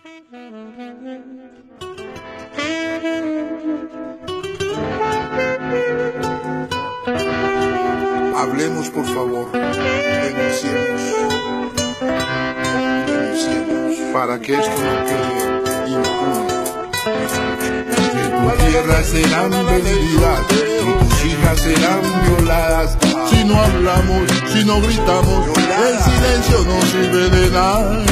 Hablemos, por favor, denunciemos, para que esto no quede impune. Que tu tierra será debilidad, que tus hijas serán violadas. Si no hablamos, si no gritamos, el silencio no sirve de nada.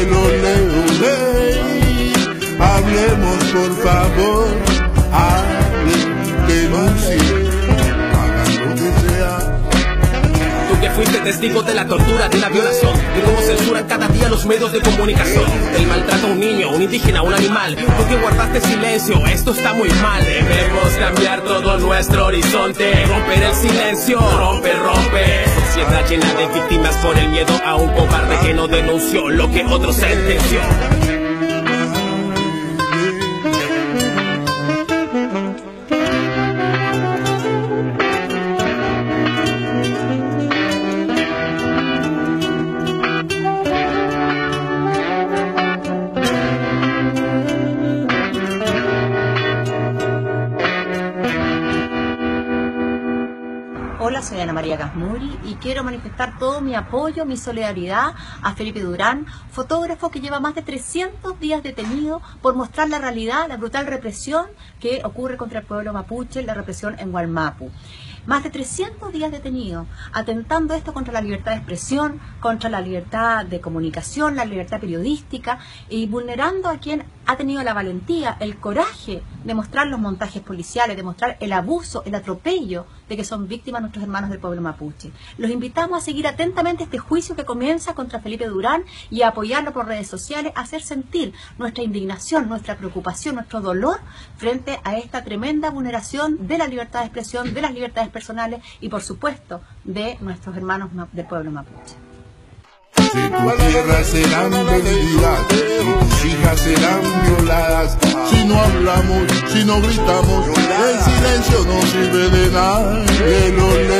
Hablemos, por favor, hablen, denuncien, hagan lo que sea. Tú que fuiste testigo de la tortura, de la violación, de cómo censuran cada día los medios de comunicación, del maltrato a un niño, un indígena, un animal. Tú que guardaste silencio, esto está muy mal. Debemos cambiar todo nuestro horizonte, romper el silencio, rompe. Sociedad llena de víctimas por el miedo a un cobarde que no denunció lo que otro sentenció. Hola, soy Ana María Gasmuri y quiero manifestar todo mi apoyo, mi solidaridad a Felipe Durán, fotógrafo que lleva más de 300 días detenido por mostrar la realidad, la brutal represión que ocurre contra el pueblo mapuche, la represión en Wallmapu. Más de 300 días detenido, atentando esto contra la libertad de expresión, contra la libertad de comunicación, la libertad periodística y vulnerando a quien ha tenido la valentía, el coraje de mostrar los montajes policiales, de mostrar el abuso, el atropello de que son víctimas nuestros hermanos del pueblo mapuche. Los invitamos a seguir atentamente este juicio que comienza contra Felipe Durán y a apoyarlo por redes sociales, a hacer sentir nuestra indignación, nuestra preocupación, nuestro dolor frente a esta tremenda vulneración de la libertad de expresión, de las libertades personales y, por supuesto, de nuestros hermanos del pueblo mapuche. Si tu tierra será debilidad, tus hijas serán violadas. Si no hablamos, si no gritamos, el silencio no sirve de nada.